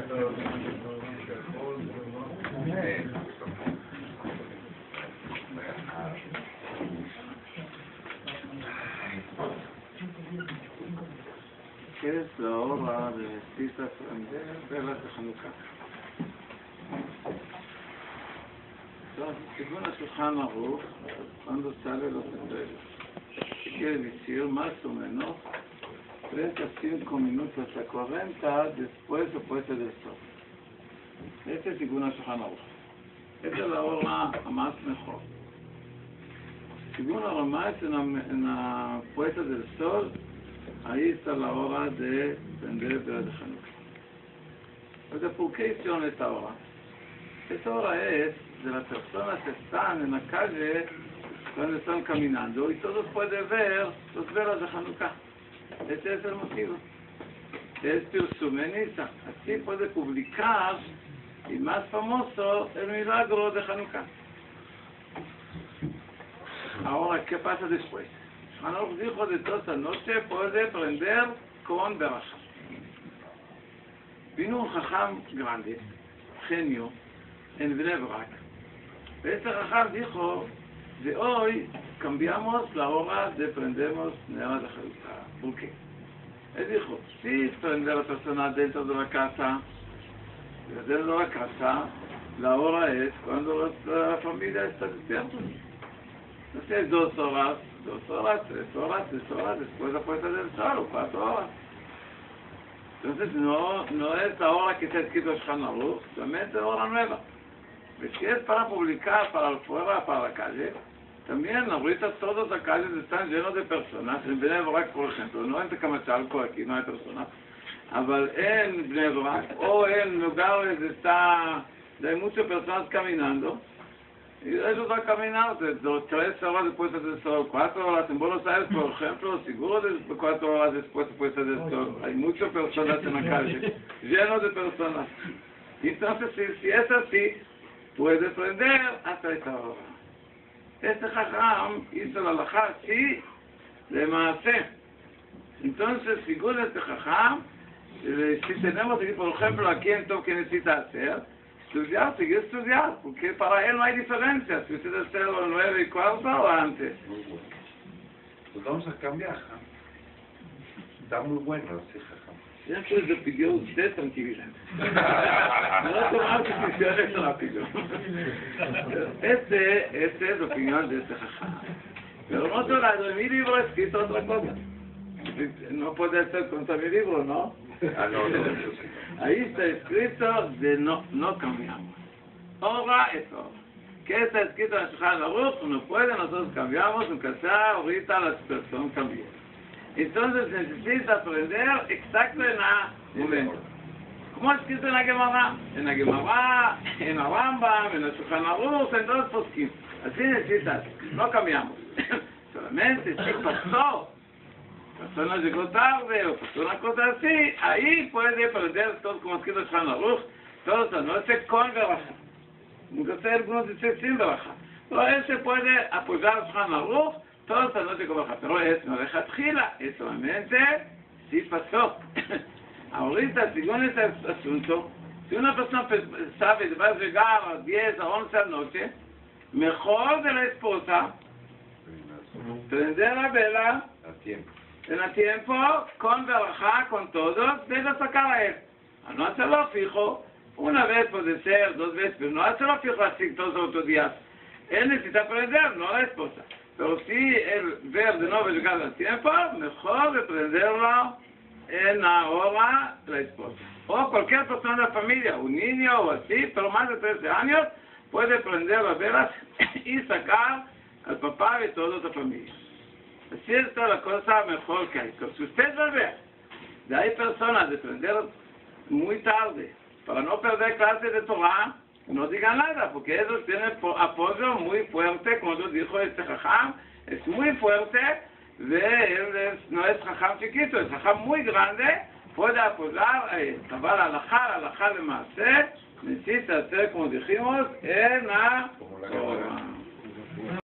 ¿Qué es la hora de necesita aprender velas de Hanukkah? Entonces, según el Shulchan Aruch, cuando sale los tendreros, ¿qué quiere decir? Más o menos 35 minutos a 40 después o puesta del sol. Este es según el Shulchan Aruch. Esta es la hora más mejor. Según la Ramá, en la puesta del sol, ahí está la hora de prender velas de Hanukkah. Entonces, ¿por qué hicieron esta hora? Esta hora es de las personas que están en la calle cuando están caminando y todos pueden ver las velas de Hanukkah. Ese es el motivo. Es Pirsumeniza. Así puede publicar, y más famoso, el milagro de Hanukkah. Ahora, ¿qué pasa después? Hanukkah dijo de toda esta noche puede prender con verajá. Vino un jajam grande, genio, en Bnei Brak. Este jajam dijo, de hoy cambiamos la hora de prendemos neras de Hanukkah. ¿Por qué? Él dijo, si prende la persona dentro de la casa, la hora es cuando la familia está despierta. Entonces 2 horas, 3 horas, después de la puesta del sol, 4 horas. Entonces no es la hora que está escrito Shulchan Aruch, solamente la hora nueva. Si es para publicar para afuera, para la calle, también ahorita todas las calles están llenas de personas. En Bnei Brak, por ejemplo, no en Tecamachalco, aquí no hay personas, pero en Bnei Brak o en lugares hay muchas personas caminando. Y ellos van a caminar de 3 horas después del sol, 4 horas. En Buenos Aires, por ejemplo, seguro de 4 horas después del sol. Hay muchas personas en la calle, llenos de personas. Entonces, si es así, puede prender hasta esta hora. Este jajam hizo la halajá así, de maaseh. Entonces, según este jajam, si tenemos aquí, por ejemplo, aquí en todo que necesita hacer, estudiar, seguir estudiar, porque para él no hay diferencia, si usted hace a las 9:15 o antes. Pues vamos a cambiar, ¿ja? Está muy bueno, sí, jajam. Siempre le pidió usted tranquilidad. No tomar decisiones rápido. Esta es la opinión de este jajam. Pero en otro lado, en mi libro escrito otra cosa. No puede ser contra mi libro, ¿no? No. Ahí está escrito de no cambiamos. Hora es hora. ¿Qué está escrito en el Shulchan Aruch? No puede, nosotros cambiamos, aunque sea ahorita la situación cambió. Entonces necesita aprender exacto en el momento. ¿Cómo es escrito en la Gemara? En la Gemara, en la Rambam, en el Shulchan Aruch, en todos los poskim. Así necesitas, no cambiamos. Solamente si pasó. La persona llegó tarde o pasó una cosa así, ahí puede aprender todo como escrito en Shulchan Aruch, toda esta noche con verajá. Nunca sé, algunos dicen sin verajá. Pero él se puede apoyar en Shulchan Aruch toda esta noche con verajá. Pero es no deja tjila, es solamente si pasó. Ahorita, según este asunto, si una persona sabe que va a llegar a 10 a 11 de la noche, mejor de la esposa prender la vela A tiempo. en el tiempo, con verajá, con todo, debe sacar a él. A no hacerlo fijo, una vez puede ser, 2 veces, pero no hacerlo fijo así todos los otros días. Él necesita aprender, no la esposa. Pero si él ve de nuevo llegar al tiempo, mejor de prenderlo en la hora de la esposa. O cualquier persona de la familia, un niño o así, pero más de 13 años, puede prender las velas y sacar al papá y toda la familia. Así está la cosa mejor que hay. Pero si usted va a ver, de hay personas de prender muy tarde, para no perder clases de Torah, no digan nada, porque ellos tienen apoyo muy fuerte, como lo dijo este jajam, es muy fuerte, él no es jajam chiquito, es jajam muy grande, puede apoyar, trabar alajá de maaseh, necesita hacer, como dijimos, en la Torah.